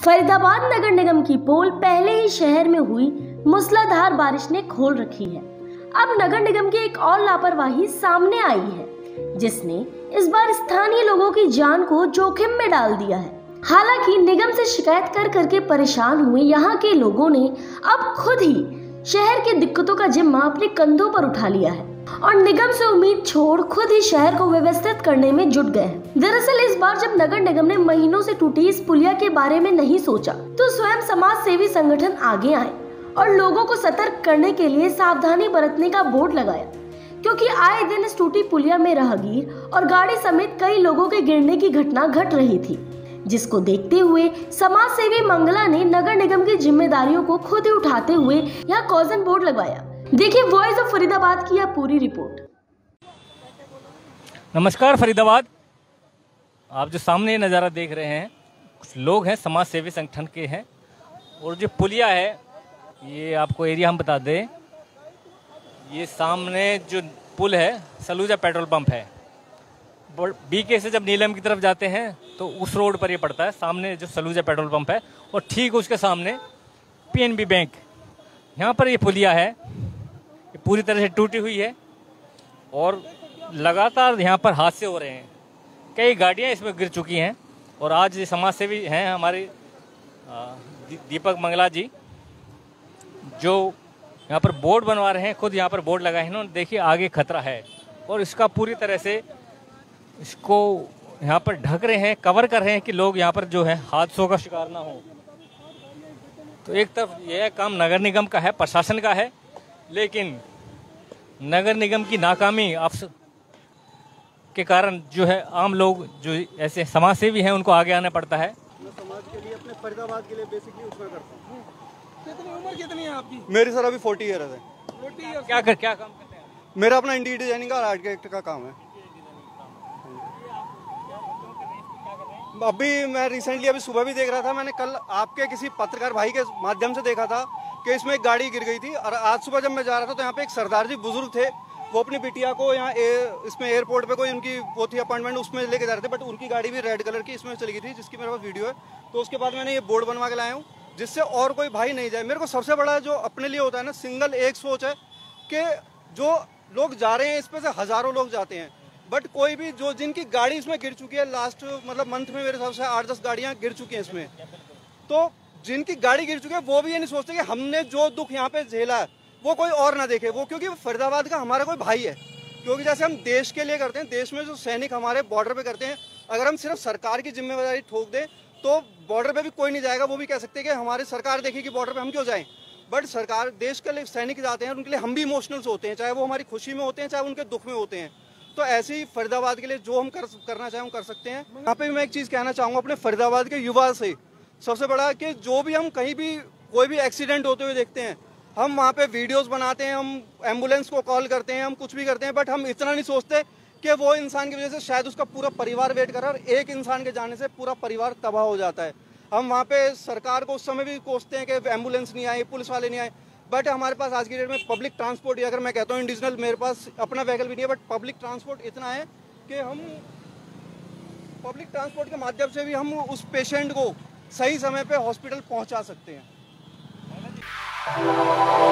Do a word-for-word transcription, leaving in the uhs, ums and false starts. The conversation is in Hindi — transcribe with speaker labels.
Speaker 1: फरीदाबाद नगर निगम की पोल पहले ही शहर में हुई मूसलाधार बारिश ने खोल रखी है। अब नगर निगम की एक और लापरवाही सामने आई है, जिसने इस बार स्थानीय लोगों की जान को जोखिम में डाल दिया है। हालांकि निगम से शिकायत कर करके परेशान हुए यहाँ के लोगों ने अब खुद ही शहर की दिक्कतों का जिम्मा अपने कंधों पर उठा लिया है और निगम से उम्मीद छोड़ खुद ही शहर को व्यवस्थित करने में जुट गए हैं। दरअसल इस बार जब नगर निगम ने महीनों से टूटी इस पुलिया के बारे में नहीं सोचा, तो स्वयं समाज सेवी संगठन आगे आए और लोगों को सतर्क करने के लिए सावधानी बरतने का बोर्ड लगाया, क्योंकि आए दिन इस टूटी पुलिया में राहगीर और गाड़ी समेत कई लोगों के गिरने की घटना घट रही थी, जिसको देखते हुए समाज सेवी मंगला ने नगर निगम की जिम्मेदारियों को खुद ही उठाते हुए यहाँ कॉजन बोर्ड लगवाया। देखिए वॉइस ऑफ फरीदाबाद की यह पूरी रिपोर्ट।
Speaker 2: नमस्कार फरीदाबाद, आप जो सामने नज़ारा देख रहे हैं, कुछ लोग हैं समाज सेवी संगठन के हैं और जो पुलिया है, ये आपको एरिया हम बता दें, ये सामने जो पुल है सलूजा पेट्रोल पंप है। बीके से जब नीलम की तरफ जाते हैं तो उस रोड पर ये पड़ता है, सामने जो सलूजा पेट्रोल पंप है और ठीक उसके सामने पीएनबी बैंक, यहाँ पर ये पुलिया है, ये पूरी तरह से टूटी हुई है और लगातार यहाँ पर हादसे हो रहे हैं। कई गाड़ियाँ इसमें गिर चुकी हैं और आज ये समाज सेवी हैं हमारे दीपक मंगला जी, जो यहाँ पर बोर्ड बनवा रहे हैं, खुद यहाँ पर बोर्ड लगाए हैं इन्होंने। देखिए आगे खतरा है और इसका पूरी तरह से इसको यहाँ पर ढक रहे हैं, कवर कर रहे हैं कि लोग यहाँ पर जो है हादसों का शिकार ना हो। तो एक तरफ यह काम नगर निगम का है, प्रशासन का है, लेकिन नगर निगम की नाकामी अफसर के कारण जो है आम लोग जो ऐसे समाज सेवी हैं उनको आगे आना पड़ता है।
Speaker 3: मैं समाज के लिए, अपने फरीदाबाद के लिए बेसिकली उसमें करता हूँ।
Speaker 4: कितनी उम्र कितनी है आपकी?
Speaker 3: मेरी सर अभी फोर्टी ईयर है।
Speaker 4: Forty year.
Speaker 2: क्या कर क्या काम करते हैं?
Speaker 3: मेरा अपना इंटीरियर डिजाइनिंग का आर्किटेक्ट का काम है। अभी मैं रिसेंटली अभी सुबह भी देख रहा था, मैंने कल आपके किसी पत्रकार भाई के माध्यम से देखा था कि इसमें एक गाड़ी गिर गई थी। और आज सुबह जब मैं जा रहा था तो यहाँ पे एक सरदार जी बुजुर्ग थे, वो अपनी बिटिया को यहाँ इसमें एयरपोर्ट पे कोई उनकी वो थी अपॉइंटमेंट, उसमें लेके जा रहे थे, बट उनकी गाड़ी भी रेड कलर की इसमें चली गई थी, जिसकी मेरे पास वीडियो है। तो उसके बाद मैंने ये बोर्ड बनवा के लाया हूँ, जिससे और कोई भाई नहीं जाए। मेरे को सबसे बड़ा जो अपने लिए होता है ना, सिंगल एक सोच है कि जो लोग जा रहे हैं इस पे से हज़ारों लोग जाते हैं, बट कोई भी जो जिनकी गाड़ी इसमें गिर चुकी है, लास्ट मतलब मंथ में मेरे हिसाब से आठ दस गाड़ियाँ गिर चुकी हैं इसमें, तो जिनकी गाड़ी गिर चुकी है वो भी ये नहीं सोचते कि हमने जो दुख यहाँ पे झेला है वो कोई और ना देखे। वो क्योंकि फरीदाबाद का हमारा कोई भाई है, क्योंकि जैसे हम देश के लिए करते हैं, देश में जो सैनिक हमारे बॉर्डर पे करते हैं, अगर हम सिर्फ सरकार की जिम्मेदारी ठोक दें तो बॉर्डर पे भी कोई नहीं जाएगा। वो भी कह सकते हैं कि हमारी सरकार देखेगी बॉर्डर पे, हम क्यों जाएं। बट सरकार देश के लिए सैनिक जाते हैं, उनके लिए हम भी इमोशनल होते हैं, चाहे वो हमारी खुशी में होते हैं, चाहे उनके दुख में होते हैं। तो ऐसे ही फरीदाबाद के लिए जो हम कर करना चाहें हम कर सकते हैं। यहाँ पे भी मैं एक चीज़ कहना चाहूँगा अपने फरीदाबाद के युवा से, सबसे बड़ा कि जो भी हम कहीं भी कोई भी एक्सीडेंट होते हुए देखते हैं, हम वहाँ पे वीडियोस बनाते हैं, हम एम्बुलेंस को कॉल करते हैं, हम कुछ भी करते हैं, बट हम इतना नहीं सोचते कि वो इंसान की वजह से शायद उसका पूरा परिवार वेट कर रहा है और एक इंसान के जाने से पूरा परिवार तबाह हो जाता है। हम वहाँ पे सरकार को उस समय भी कोसते हैं कि एम्बुलेंस नहीं आई, पुलिस वाले नहीं आए, बट हमारे पास आज की डेट में पब्लिक ट्रांसपोर्ट, अगर मैं कहता हूँ इंडिविजुअल, मेरे पास अपना व्हीकल भी नहीं है, बट पब्लिक ट्रांसपोर्ट इतना है कि हम पब्लिक ट्रांसपोर्ट के माध्यम से भी हम उस पेशेंट को सही समय पे हॉस्पिटल पहुंचा सकते हैं।